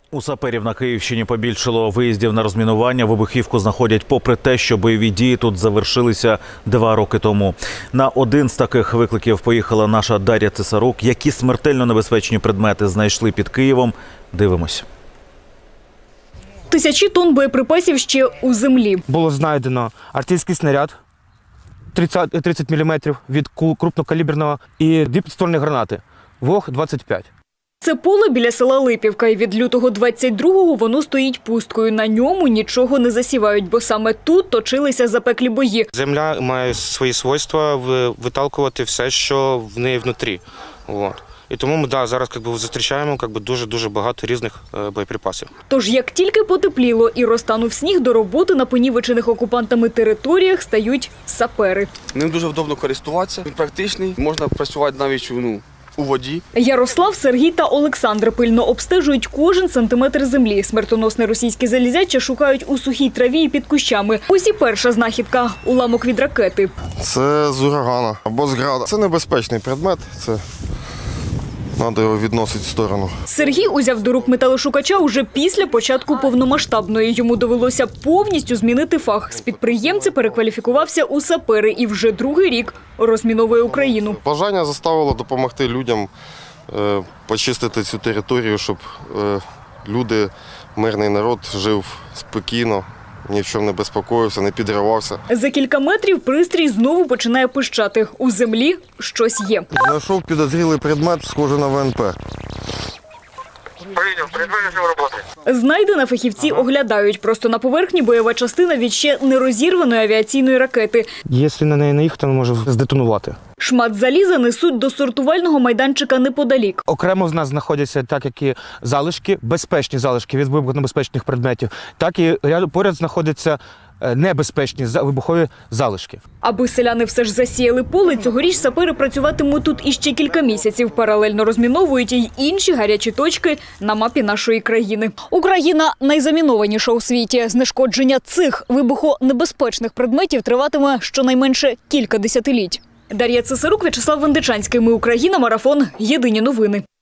У саперів на Київщині побільшало виїздів на розмінування. Вибухівку знаходять попри те, що бойові дії тут завершилися 2 роки тому. На один з таких викликів поїхала наша Дар'я Цесарук. Які смертельно небезпечні предмети знайшли під Києвом? Дивимось. Тисячі тонн боєприпасів ще у землі. Було знайдено артилерійський снаряд 30 мм від крупнокаліберного і 2 підствольні гранати ВОГ-25. Це поле біля села Липівка, і від лютого 22-го воно стоїть пусткою. На ньому нічого не засівають, бо саме тут точилися запеклі бої. Земля має свої свойства виталкувати все, що в неї внутрі. І тому ми зараз зустрічаємо дуже багато різних боєприпасів. Тож як тільки потепліло і розтанув сніг, до роботи на понівечених окупантами територіях стають сапери. Ним дуже вдобно користуватися, він практичний, можна працювати навіть у воді. Ярослав, Сергій та Олександр пильно обстежують кожен сантиметр землі. Смертоносне російське залізяче шукають у сухій траві і під кущами. Ось і перша знахідка – уламок від ракети. Це з урагана або з града. Це небезпечний предмет, треба його відносити в сторону. Сергій узяв до рук металошукача уже після початку повномасштабної. Йому довелося повністю змінити фах. З підприємця перекваліфікувався у сапери і вже другий рік розміновує Україну. Бажання заставило допомогти людям почистити цю територію, щоб люди, мирний народ жив спокійно, ні в чому не безпокоївся, не підривався. За кілька метрів пристрій знову починає пищати. У землі щось є. Знайшов підозрілий предмет, схожий на ВНП. Знайдене фахівці оглядають. Просто на поверхні бойова частина від ще нерозірваної авіаційної ракети. Якщо на неї наїхати, вона може здетонувати. Шмат заліза несуть до сортувального майданчика неподалік. Окремо в нас знаходяться так, як і залишки, безпечні залишки від вибухонебезпечних предметів, так і поряд знаходяться небезпечні вибухові залишки. Аби селяни все ж засіяли поле, цьогоріч сапери працюватимуть тут іще кілька місяців. Паралельно розміновують і інші гарячі точки на мапі нашої країни. Україна найзамінованіша у світі. Знешкодження цих вибухонебезпечних предметів триватиме щонайменше кілька десятиліть. Дар'я Цесарук, В'ячеслав Вендичанський. Ми Україна. Марафон. Єдині новини.